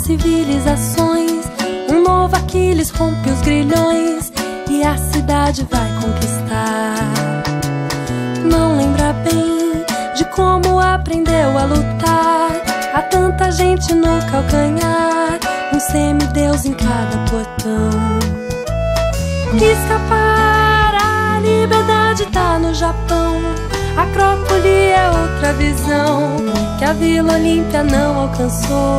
civilizações. Um novo Aquiles rompe os grilhões e a cidade vai conquistar. Não lembra bem de como aprendeu a lutar. Há tanta gente no calcanhar, um semideus em cada portão. Escapar, a liberdade tá no Japão. Acrópole é outra visão que a Vila Olímpia não alcançou.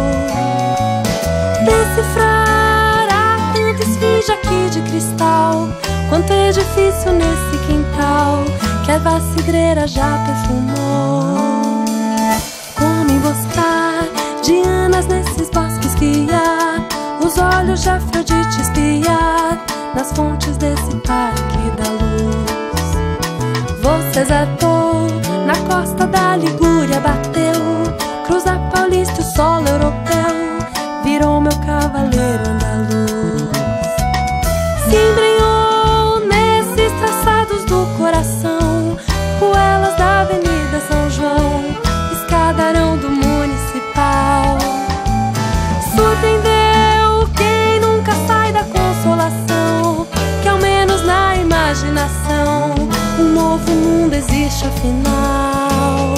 Decifrar, há tanta esfinge aqui de cristal. Quanto edifício nesse quintal que a vacidreira já perfumou. Como emboscar Dianas nesses bosques que há, os olhos de Afrodite espiar nas fontes desse parque da luz. Você zarpou na costa da Ligúria, bateu, cruza Paulista e o solo europeu virou meu cavaleiro andaluz. Se embrenhou nesses traçados do coração, ruelas da Avenida São João, escadarão do Municipal. Surpreendeu quem nunca sai da consolação, que ao menos na imaginação um novo mundo existe afinal.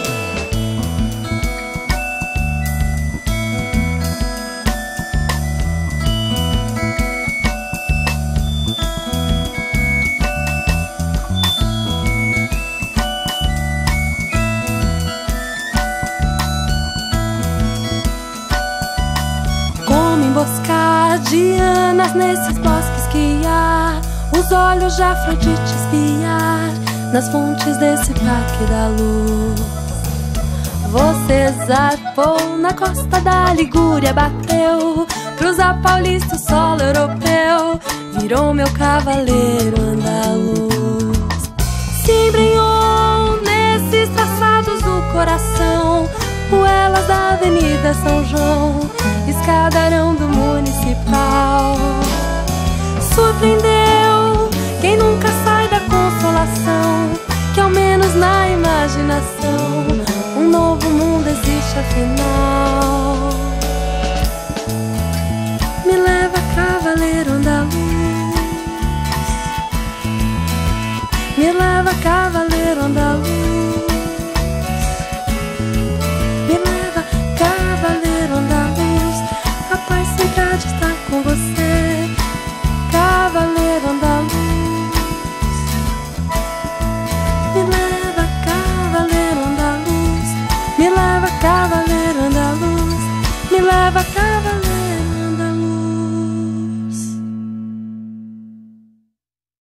Como emboscar Dianas nesses bosques que há, os olhos de Afrodite espiar nas fontes desse parque da luz. Você zarpou na costa da Ligúria, bateu, cruza Paulista, o solo europeu virou meu cavaleiro andaluz. Se embrenhou nesses traçados do coração, ruelas da Avenida São João, escadarão do Municipal. Surpreendeu quem nunca sai da consolação, que ao menos na imaginação um novo mundo existe afinal. Me leva, cavaleiro andaluz, me leva, cavaleiro andaluz.